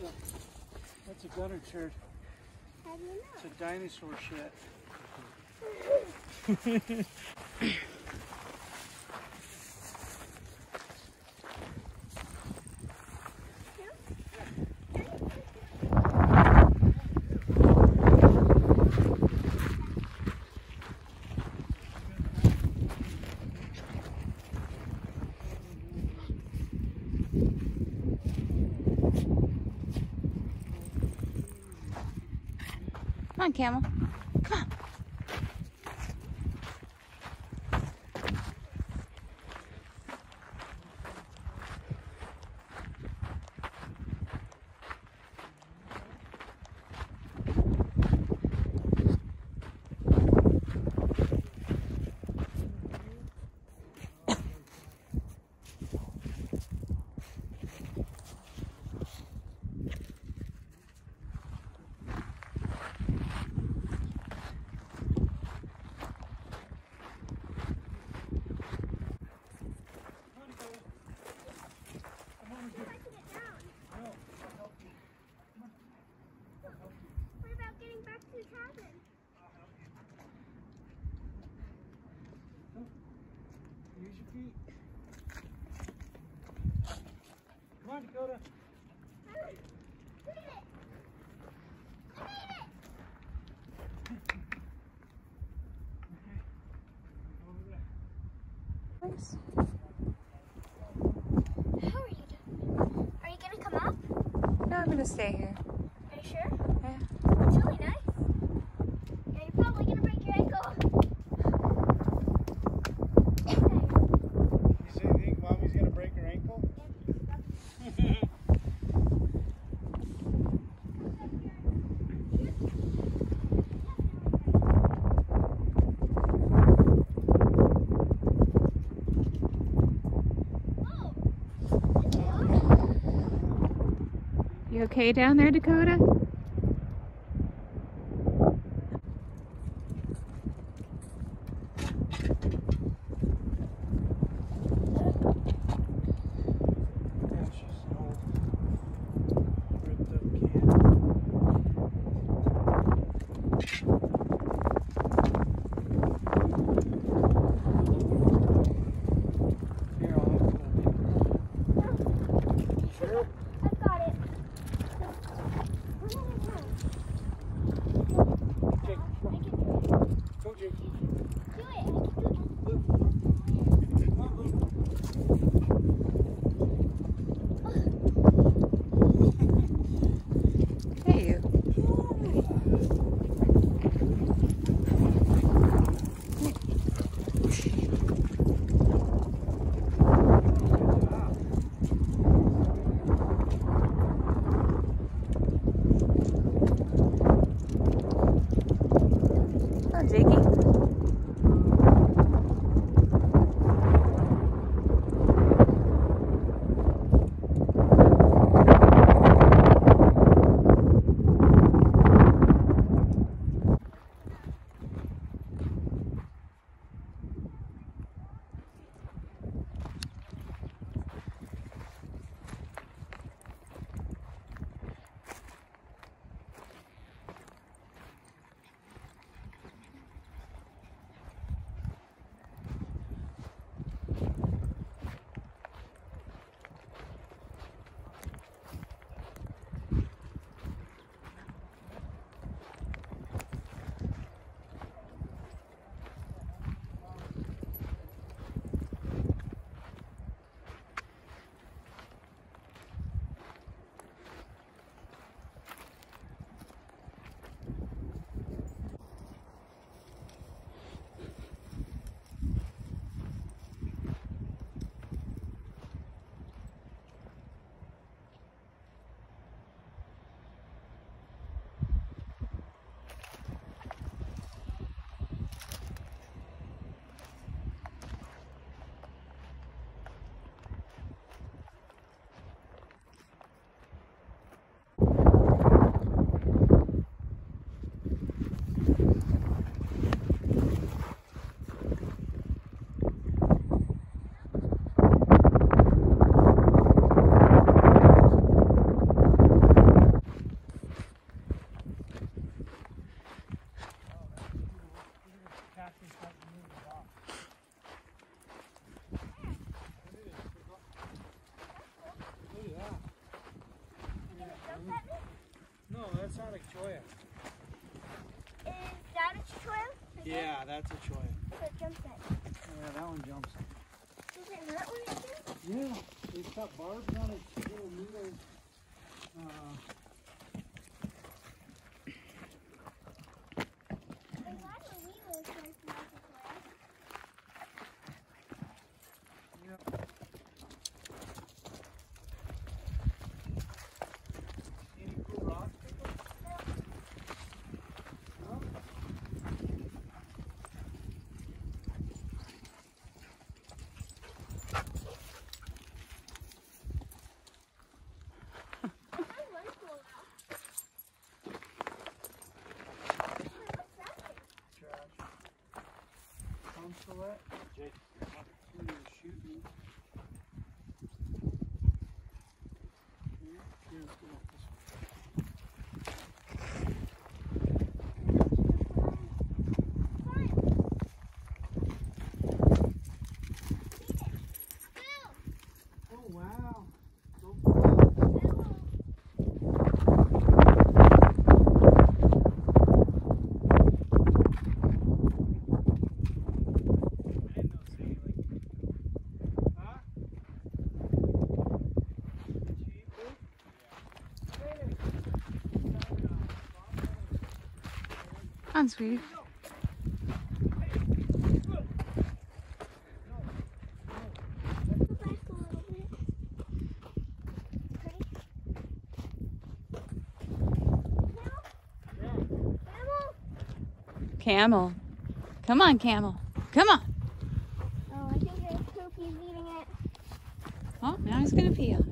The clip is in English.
That's a gunner turd. How do you know? It's a dinosaur shit. Come on, camel. Come on. What about getting back to the cabin? Use your feet. Come on, Dakota. Thanks. How are you doing? Are you gonna come up? No, I'm gonna stay here. Are you sure? Yeah. It's really nice. Yeah, you're probably gonna break your ankle. You think Mommy's gonna break her ankle? You okay down there, Dakota? Yeah, she's old. Ripped up can. Here, I'll have to Sure? I've got it. Jake, I can do it. go, Jake. Do it. I can do it. Hey, you. that's not a choya. Is that a choya? Yeah, that's a choya. So it jumps at. Yeah, that one jumps. Does it hurt when it jumps? Yeah, it's got barbs on its little needles. And why do we live so it's not a choya? Any cool rocks? No? I found one cool rock. What's that thing? Trash. Consulate? Jake, you're shooting. Here's this one. Oh wow. So cool. I didn't know see like huh? Did you eat food? Yeah. On, sweetie. Go back a little bit. Ready? Camel? Camel. Come on, camel. Come on. Oh, I think there's Poopy's eating it. Oh, now he's gonna pee on it.